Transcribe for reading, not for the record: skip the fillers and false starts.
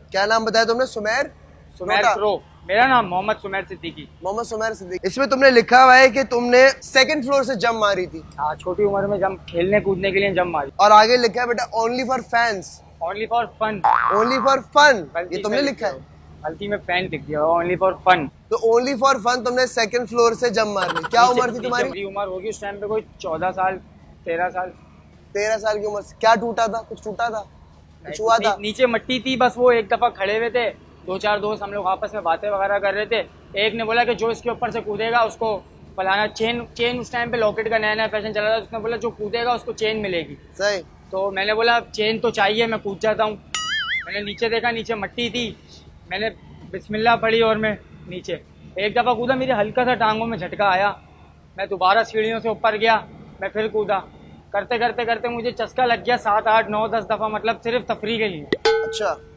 क्या नाम बताया तुमने? सुमेर प्रो। मेरा नाम मोहम्मद सुमेर सिद्दीकी। मोहम्मद सुमेर सिद्दीकी। इसमें तुमने लिखा हुआ है कि तुमने 2nd फ्लोर से जंप मारी थी। हाँ, छोटी उम्र में जंप, खेलने कूदने के लिए जंप मारी। और आगे लिखा है बेटा only for fans. Only for fun. Only for fun, ये तुमने लिखा है। गलती में फैन लिख दिया, ओनली फॉर फन। तो ओनली फॉर फन तुमने 2nd फ्लोर से जंप मारी। क्या उम्र थी तुम्हारी? मेरी उम्र होगी उस टाइम पे कोई 14 साल 13 साल। 13 साल की उम्र से क्या टूटा था? कुछ टूटा था? कुछ हुआ था? नीचे मट्टी थी बस। वो एक दफा खड़े हुए थे, 2-4 दोस्त, हम लोग आपस में बातें वगैरह कर रहे थे। एक ने बोला कि जो इसके ऊपर से कूदेगा उसको फलाना चेन उस टाइम पे लॉकेट का नया नया फैशन चला था। उसने बोला जो कूदेगा उसको चेन मिलेगी। सही। तो मैंने बोला चेन तो चाहिए, मैं कूद जाता हूँ। मैंने नीचे देखा, नीचे मट्टी थी। मैंने बिस्मिल्लाह पढ़ी और मैं नीचे एक दफ़ा कूदा। मेरे हल्का सा टांगों में झटका आया। मैं दोबारा सीढ़ियों से ऊपर गया, मैं फिर कूदा। करते करते करते मुझे चस्का लग गया 7, 8, 9, 10 दफ़ा, मतलब सिर्फ तफरी के लिए। अच्छा।